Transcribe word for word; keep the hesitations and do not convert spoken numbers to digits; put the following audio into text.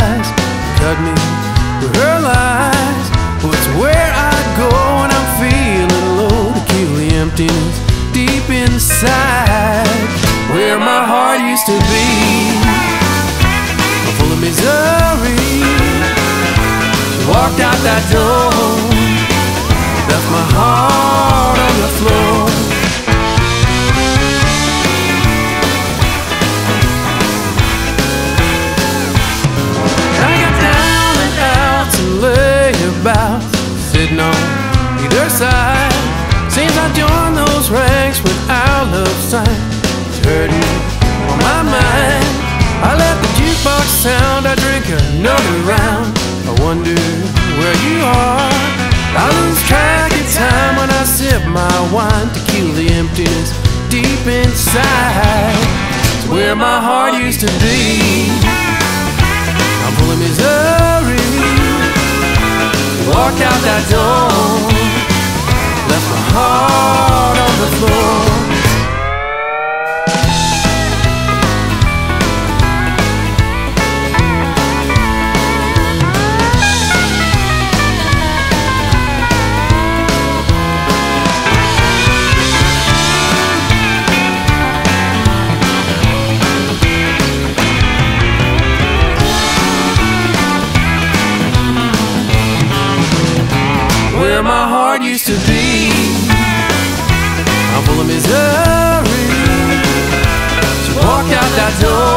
eyes, cut me with her lies. Oh, it's where I go when I'm feeling low, to kill the emptiness deep inside, where my heart used to be. I'm full of misery. She walked out that door, left my heart on the floor. I got down and out to lay about, sitting on either side. Seems I joined those ranks when our love sign was hurting on my mind. I let the jukebox sound, I drink another round. I wonder where you are. I lose track of time when I sip my wine, to kill the emptiness deep inside. It's where my heart used to be. I'm full of misery. Walked out that door, left my heart on the floor. Where my heart used to be. I'm full of misery. She walked out that door,